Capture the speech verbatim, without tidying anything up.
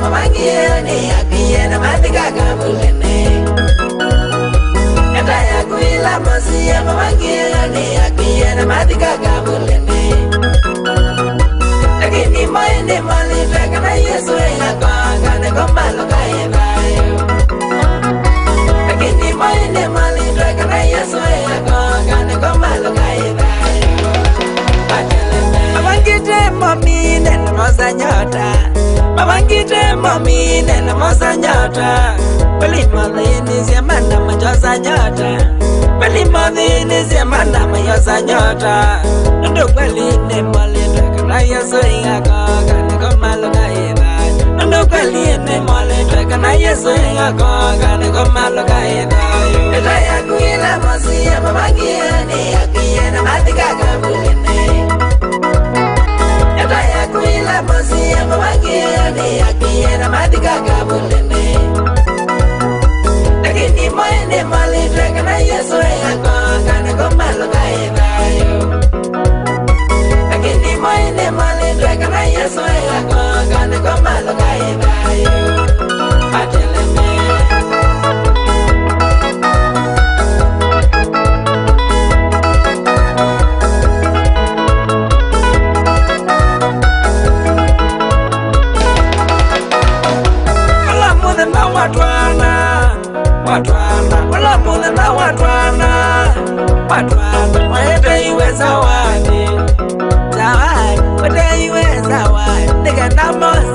mamangiene akiena matika kabulene Eta ya kuila mosia mamangiene akiena matika kabulene Lakini moende malita kana Yesu yakanga ne komalo kaenayo Lakini moende malita kana Yesu yakanga ne komalo kaenayo Mamangite mami nene mosa nyota Mamangite mami nene mosa nyota Pali madhini siya manda majosa nyota Pali madhini siya manda majosa nyota Nundo kweli ne molita kana Yesu yakaga niko maluka idai Nundo kweli ne molita kana Yesu yakaga niko maluka idai Ita ya kuila mosi ya mamangiyani Yakiyena matika kabulene Eta ya kuila mosi ya mamangiene akiena matika kabulene Lakini moende malita kana Yesu yakanga niko maluka idhayo Lakini moende malita kana Yesu yakanga niko maluka idhayo Ateleme Watwana, watwana, wala mune na watwana, watwana, wete iwe zawadi, zawadi, wete iwe zawadi, nigga na mosi.